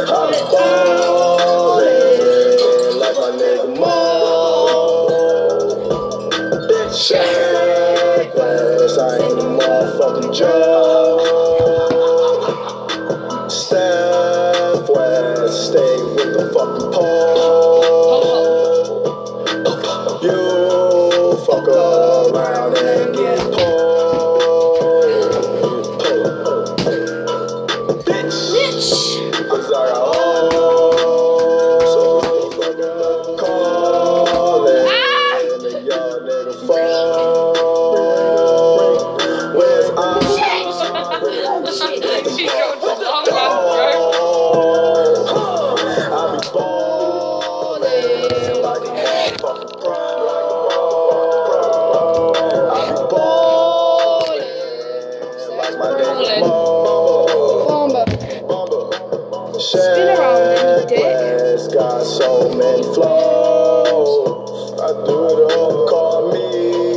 ballin' like my nigga Mo. Shaq West, I ain't a motherfucking joke. Steph West, stay with the fucking pole. You fuck around and get pulled. Bitch. Cause I got callin' and the young nigga phone. Where's I? I be ballin' like a motherfucking pro. I be ballin' like my nigga Mo. Spin around, you dick. West got so many flows. I do it all. Call me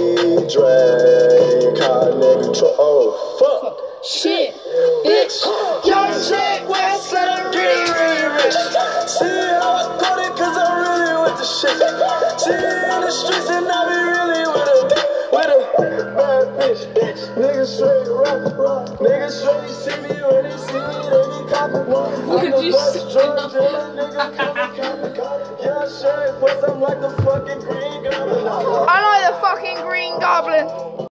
Drake. How nigga oh fuck. Shit, bitch. Young Shaq West, let him get really rich. See how I got it, cause I'm really with the shit. See in the streets and I be really with a bad bitch. Niggas straight rock. Niggas straight see me when they see me, they be copping. What did you say? Young Shaq West, I'm like the fucking Green Goblin. I like the fucking Green Goblin.